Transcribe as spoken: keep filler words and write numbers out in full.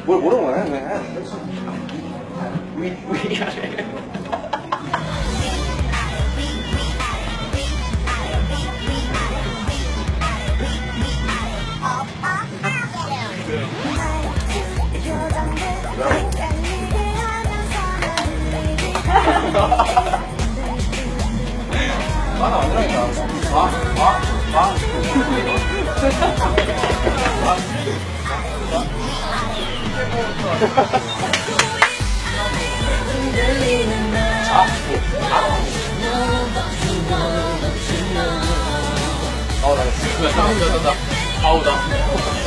뭘 모르는 거야, 그냥. 위, 위아래. 하나 만들어야겠다. 아, 아, 아. 아우, 나 진짜 땀이 젖었다. 아우, 나.